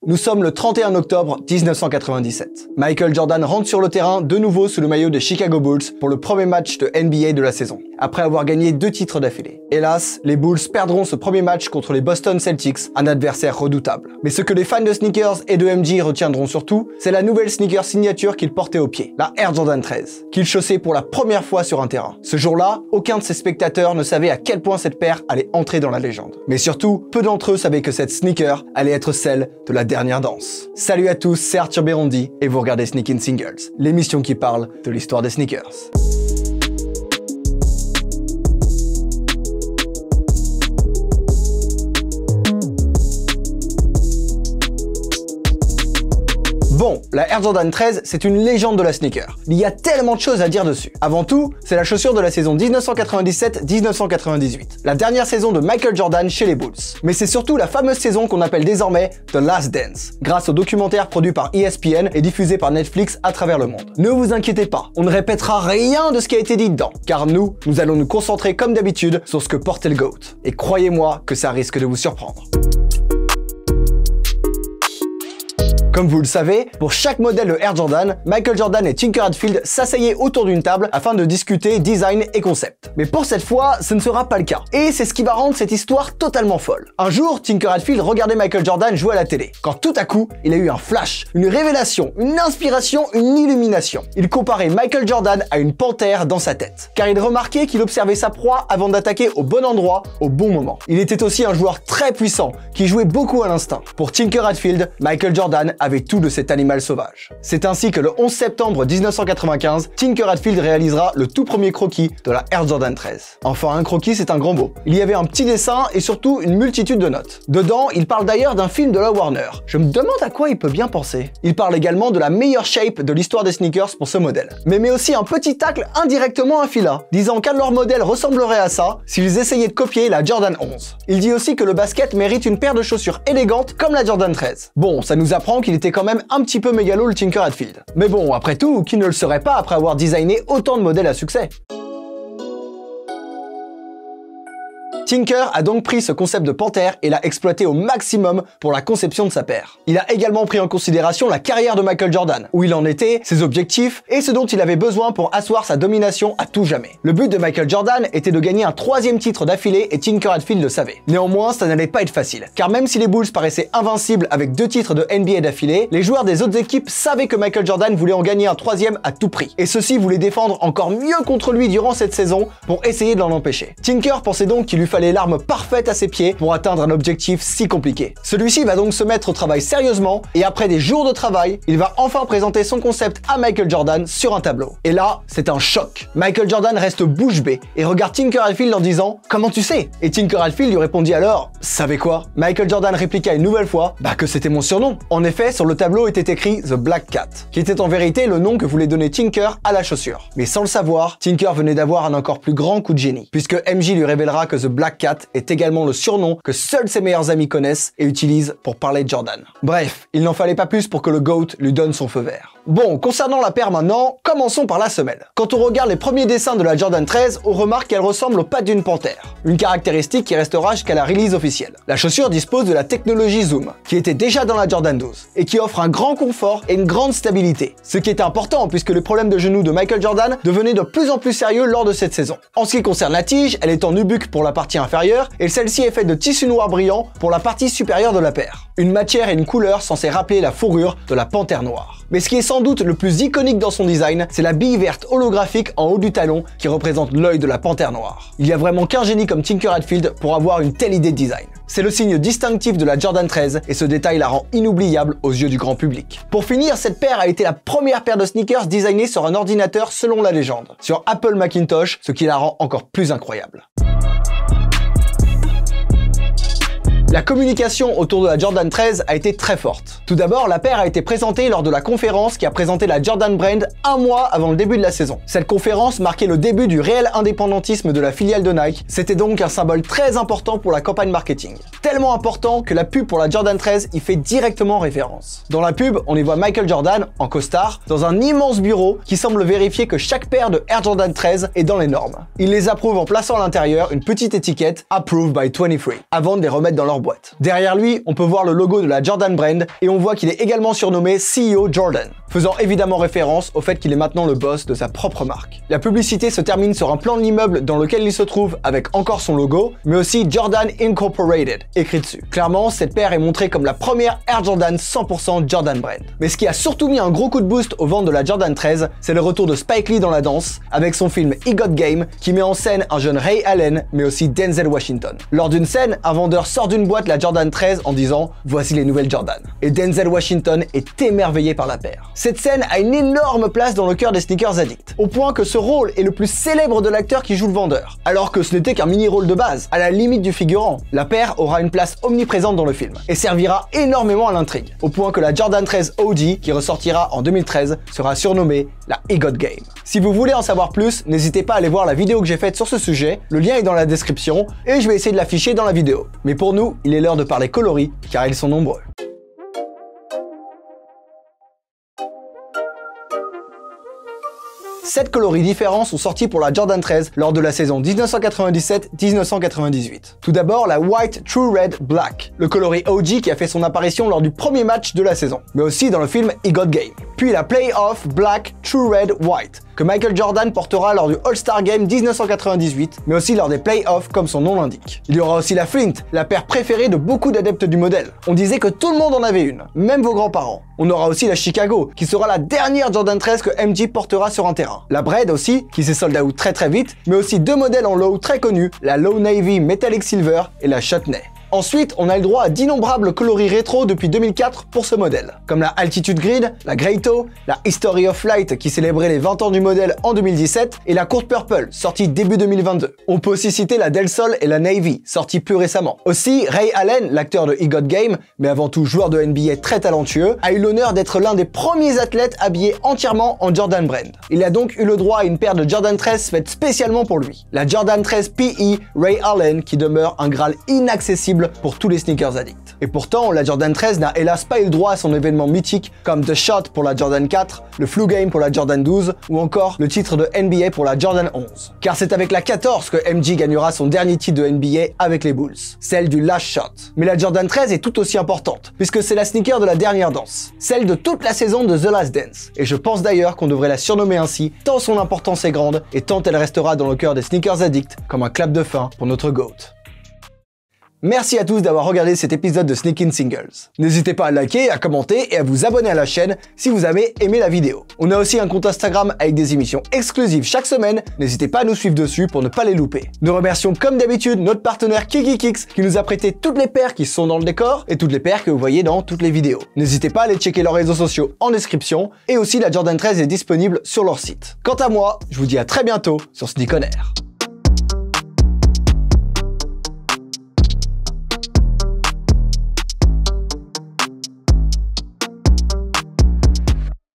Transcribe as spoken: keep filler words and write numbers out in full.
Nous sommes le trente et un octobre mille neuf cent quatre-vingt-dix-sept. Michael Jordan rentre sur le terrain de nouveau sous le maillot des Chicago Bulls pour le premier match de N B A de la saison, après avoir gagné deux titres d'affilée. Hélas, les Bulls perdront ce premier match contre les Boston Celtics, un adversaire redoutable. Mais ce que les fans de sneakers et de M J retiendront surtout, c'est la nouvelle sneaker signature qu'il portait au pied, la Air Jordan treize, qu'il chaussait pour la première fois sur un terrain. Ce jour-là, aucun de ses spectateurs ne savait à quel point cette paire allait entrer dans la légende. Mais surtout, peu d'entre eux savaient que cette sneaker allait être celle de la dernière danse. Salut à tous, c'est Arthur Berondi et vous regardez Sneakin' Singles, l'émission qui parle de l'histoire des sneakers. Bon, la Air Jordan treize, c'est une légende de la sneaker. Il y a tellement de choses à dire dessus. Avant tout, c'est la chaussure de la saison mille neuf cent quatre-vingt-dix-sept mille neuf cent quatre-vingt-dix-huit, la dernière saison de Michael Jordan chez les Bulls. Mais c'est surtout la fameuse saison qu'on appelle désormais The Last Dance, grâce au documentaire produit par E S P N et diffusé par Netflix à travers le monde. Ne vous inquiétez pas, on ne répétera rien de ce qui a été dit dedans, car nous, nous allons nous concentrer comme d'habitude sur ce que portait le GOAT. Et croyez-moi que ça risque de vous surprendre. Comme vous le savez, pour chaque modèle de Air Jordan, Michael Jordan et Tinker Hatfield s'asseyaient autour d'une table afin de discuter design et concept. Mais pour cette fois, ce ne sera pas le cas. Et c'est ce qui va rendre cette histoire totalement folle. Un jour, Tinker Hatfield regardait Michael Jordan jouer à la télé, quand tout à coup, il a eu un flash, une révélation, une inspiration, une illumination. Il comparait Michael Jordan à une panthère dans sa tête, car il remarquait qu'il observait sa proie avant d'attaquer au bon endroit, au bon moment. Il était aussi un joueur très puissant, qui jouait beaucoup à l'instinct. Pour Tinker Hatfield, Michael Jordan avait tout de cet animal sauvage. C'est ainsi que le onze septembre mille neuf cent quatre-vingt-quinze, Tinker Hatfield réalisera le tout premier croquis de la Air Jordan treize. Enfin, un croquis, c'est un grand mot. Il y avait un petit dessin et surtout une multitude de notes. Dedans, il parle d'ailleurs d'un film de la Warner. Je me demande à quoi il peut bien penser. Il parle également de la meilleure shape de l'histoire des sneakers pour ce modèle. Mais met aussi un petit tacle indirectement à Fila, disant qu'un de leurs modèles ressemblerait à ça s'ils essayaient de copier la Jordan onze. Il dit aussi que le basket mérite une paire de chaussures élégantes comme la Jordan treize. Bon, ça nous apprend qu'il était quand même un petit peu mégalo le Tinker Hatfield. Mais bon, après tout, qui ne le serait pas après avoir designé autant de modèles à succès? Tinker a donc pris ce concept de panthère et l'a exploité au maximum pour la conception de sa paire. Il a également pris en considération la carrière de Michael Jordan, où il en était, ses objectifs et ce dont il avait besoin pour asseoir sa domination à tout jamais. Le but de Michael Jordan était de gagner un troisième titre d'affilée et Tinker Hatfield le savait. Néanmoins, ça n'allait pas être facile, car même si les Bulls paraissaient invincibles avec deux titres de N B A d'affilée, les joueurs des autres équipes savaient que Michael Jordan voulait en gagner un troisième à tout prix. Et ceux-ci voulaient défendre encore mieux contre lui durant cette saison pour essayer de l'en empêcher. Tinker pensait donc qu'il lui fallait l'arme parfaite à ses pieds pour atteindre un objectif si compliqué. Celui-ci va donc se mettre au travail sérieusement et après des jours de travail, il va enfin présenter son concept à Michael Jordan sur un tableau. Et là, c'est un choc. Michael Jordan reste bouche bée et regarde Tinker Hatfield en disant « Comment tu sais ?» Et Tinker Hatfield lui répondit alors « Savez quoi ?» Michael Jordan répliqua une nouvelle fois « Bah que c'était mon surnom !» En effet, sur le tableau était écrit « The Black Cat », qui était en vérité le nom que voulait donner Tinker à la chaussure. Mais sans le savoir, Tinker venait d'avoir un encore plus grand coup de génie, puisque M J lui révélera que The Black Cat est également le surnom que seuls ses meilleurs amis connaissent et utilisent pour parler de Jordan. Bref, il n'en fallait pas plus pour que le GOAT lui donne son feu vert. Bon, concernant la paire maintenant, commençons par la semelle. Quand on regarde les premiers dessins de la Jordan treize, on remarque qu'elle ressemble aux pattes d'une panthère, une caractéristique qui restera jusqu'à la release officielle. La chaussure dispose de la technologie Zoom, qui était déjà dans la Jordan douze, et qui offre un grand confort et une grande stabilité, ce qui est important puisque les problèmes de genoux de Michael Jordan devenaient de plus en plus sérieux lors de cette saison. En ce qui concerne la tige, elle est en nubuck pour la partie inférieure, et celle-ci est faite de tissu noir brillant pour la partie supérieure de la paire. Une matière et une couleur censées rappeler la fourrure de la panthère noire. Mais ce qui est sans doute le plus iconique dans son design, c'est la bille verte holographique en haut du talon qui représente l'œil de la panthère noire. Il y a vraiment qu'un génie comme Tinker Hatfield pour avoir une telle idée de design. C'est le signe distinctif de la Jordan treize et ce détail la rend inoubliable aux yeux du grand public. Pour finir, cette paire a été la première paire de sneakers designée sur un ordinateur selon la légende, sur Apple Macintosh, ce qui la rend encore plus incroyable. La communication autour de la Jordan treize a été très forte. Tout d'abord, la paire a été présentée lors de la conférence qui a présenté la Jordan Brand un mois avant le début de la saison. Cette conférence marquait le début du réel indépendantisme de la filiale de Nike. C'était donc un symbole très important pour la campagne marketing. Tellement important que la pub pour la Jordan treize y fait directement référence. Dans la pub, on y voit Michael Jordan, en costard, dans un immense bureau qui semble vérifier que chaque paire de Air Jordan treize est dans les normes. Il les approuve en plaçant à l'intérieur une petite étiquette « Approved by vingt-trois » avant de les remettre dans leur boîte. Derrière lui, on peut voir le logo de la Jordan Brand et on voit qu'il est également surnommé C E O Jordan, faisant évidemment référence au fait qu'il est maintenant le boss de sa propre marque. La publicité se termine sur un plan de l'immeuble dans lequel il se trouve avec encore son logo, mais aussi Jordan Incorporated écrit dessus. Clairement, cette paire est montrée comme la première Air Jordan cent pour cent Jordan Brand. Mais ce qui a surtout mis un gros coup de boost aux ventes de la Jordan treize, c'est le retour de Spike Lee dans la danse, avec son film He Got Game, qui met en scène un jeune Ray Allen, mais aussi Denzel Washington. Lors d'une scène, un vendeur sort d'une boîte la Jordan treize en disant « Voici les nouvelles Jordan ». Et Denzel Washington est émerveillé par la paire. Cette scène a une énorme place dans le cœur des sneakers addicts, au point que ce rôle est le plus célèbre de l'acteur qui joue le vendeur, alors que ce n'était qu'un mini-rôle de base, à la limite du figurant. La paire aura une place omniprésente dans le film, et servira énormément à l'intrigue, au point que la Jordan treize O G, qui ressortira en deux mille treize, sera surnommée la He Got Game. Si vous voulez en savoir plus, n'hésitez pas à aller voir la vidéo que j'ai faite sur ce sujet, le lien est dans la description, et je vais essayer de l'afficher dans la vidéo. Mais pour nous, il est l'heure de parler coloris, car ils sont nombreux. Sept coloris différents sont sortis pour la Jordan treize lors de la saison dix-neuf cent quatre-vingt-dix-sept dix-neuf cent quatre-vingt-dix-huit. Tout d'abord, la White True Red Black, le coloris O G qui a fait son apparition lors du premier match de la saison, mais aussi dans le film He Got Game. Puis la Playoff Black True Red White, que Michael Jordan portera lors du All-Star Game dix-neuf cent quatre-vingt-dix-huit, mais aussi lors des playoffs comme son nom l'indique. Il y aura aussi la Flint, la paire préférée de beaucoup d'adeptes du modèle. On disait que tout le monde en avait une, même vos grands-parents. On aura aussi la Chicago, qui sera la dernière Jordan treize que M J portera sur un terrain. La Braid aussi, qui s'est sold out très très vite, mais aussi deux modèles en low très connus, la Low Navy Metallic Silver et la Chutney. Ensuite, on a le droit à d'innombrables coloris rétro depuis deux mille quatre pour ce modèle, comme la Altitude Grid, la Greyto, la History of Flight qui célébrait les vingt ans du modèle en deux mille dix-sept et la Court Purple, sortie début deux mille vingt-deux. On peut aussi citer la Del Sol et la Navy, sortie plus récemment. Aussi, Ray Allen, l'acteur de He Got Game, mais avant tout joueur de N B A très talentueux, a eu l'honneur d'être l'un des premiers athlètes habillés entièrement en Jordan Brand. Il a donc eu le droit à une paire de Jordan treize faite spécialement pour lui. La Jordan treize P E Ray Allen qui demeure un graal inaccessible pour tous les sneakers addicts. Et pourtant, la Jordan treize n'a hélas pas eu le droit à son événement mythique comme The Shot pour la Jordan quatre, le Flu Game pour la Jordan douze ou encore le titre de N B A pour la Jordan onze. Car c'est avec la quatorze que M J gagnera son dernier titre de N B A avec les Bulls, celle du Last Shot. Mais la Jordan treize est tout aussi importante, puisque c'est la sneaker de la dernière danse, celle de toute la saison de The Last Dance. Et je pense d'ailleurs qu'on devrait la surnommer ainsi, tant son importance est grande et tant elle restera dans le cœur des sneakers addicts comme un clap de fin pour notre GOAT. Merci à tous d'avoir regardé cet épisode de Sneakin' Singles. N'hésitez pas à liker, à commenter et à vous abonner à la chaîne si vous avez aimé la vidéo. On a aussi un compte Instagram avec des émissions exclusives chaque semaine, n'hésitez pas à nous suivre dessus pour ne pas les louper. Nous remercions comme d'habitude notre partenaire KikiKicks qui nous a prêté toutes les paires qui sont dans le décor et toutes les paires que vous voyez dans toutes les vidéos. N'hésitez pas à aller checker leurs réseaux sociaux en description et aussi la Jordan treize est disponible sur leur site. Quant à moi, je vous dis à très bientôt sur Sneak On Air.